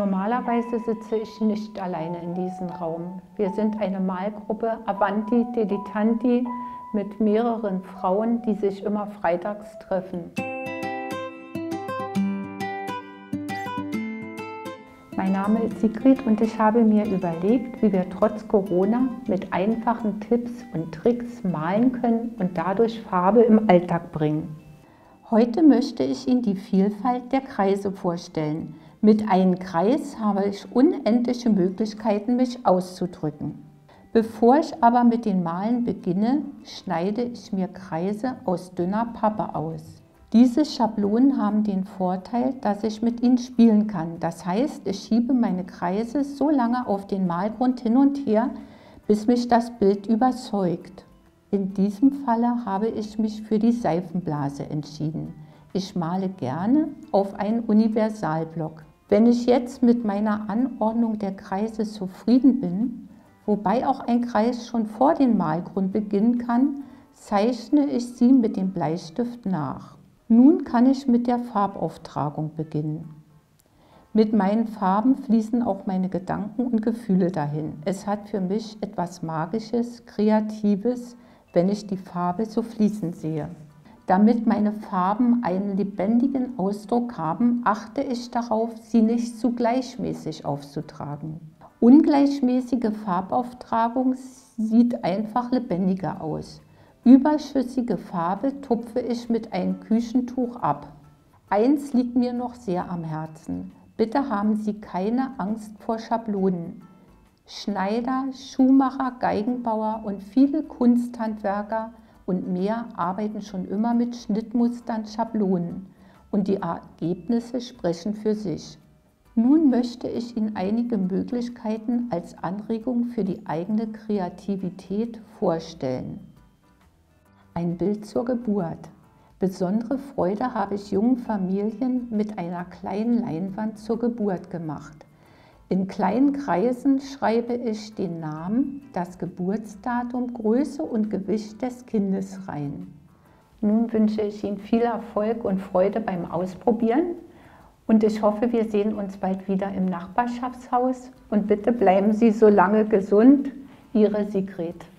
Normalerweise sitze ich nicht alleine in diesem Raum. Wir sind eine Malgruppe Avanti Dilettanti mit mehreren Frauen, die sich immer freitags treffen. Mein Name ist Sigrid und ich habe mir überlegt, wie wir trotz Corona mit einfachen Tipps und Tricks malen können und dadurch Farbe im Alltag bringen. Heute möchte ich Ihnen die Vielfalt der Kreise vorstellen. Mit einem Kreis habe ich unendliche Möglichkeiten, mich auszudrücken. Bevor ich aber mit den Malen beginne, schneide ich mir Kreise aus dünner Pappe aus. Diese Schablonen haben den Vorteil, dass ich mit ihnen spielen kann. Das heißt, ich schiebe meine Kreise so lange auf den Malgrund hin und her, bis mich das Bild überzeugt. In diesem Falle habe ich mich für die Seifenblase entschieden. Ich male gerne auf einen Universalblock. Wenn ich jetzt mit meiner Anordnung der Kreise zufrieden bin, wobei auch ein Kreis schon vor dem Malgrund beginnen kann, zeichne ich sie mit dem Bleistift nach. Nun kann ich mit der Farbauftragung beginnen. Mit meinen Farben fließen auch meine Gedanken und Gefühle dahin. Es hat für mich etwas Magisches, Kreatives, wenn ich die Farbe so fließen sehe. Damit meine Farben einen lebendigen Ausdruck haben, achte ich darauf, sie nicht zu gleichmäßig aufzutragen. Ungleichmäßige Farbauftragung sieht einfach lebendiger aus. Überschüssige Farbe tupfe ich mit einem Küchentuch ab. Eins liegt mir noch sehr am Herzen. Bitte haben Sie keine Angst vor Schablonen. Schneider, Schuhmacher, Geigenbauer und viele Kunsthandwerker und mehr arbeiten schon immer mit Schnittmustern, Schablonen und die Ergebnisse sprechen für sich. Nun möchte ich Ihnen einige Möglichkeiten als Anregung für die eigene Kreativität vorstellen. Ein Bild zur Geburt. Besondere Freude habe ich jungen Familien mit einer kleinen Leinwand zur Geburt gemacht. In kleinen Kreisen schreibe ich den Namen, das Geburtsdatum, Größe und Gewicht des Kindes rein. Nun wünsche ich Ihnen viel Erfolg und Freude beim Ausprobieren und ich hoffe, wir sehen uns bald wieder im Nachbarschaftshaus und bitte bleiben Sie so lange gesund. Ihre Sigrid.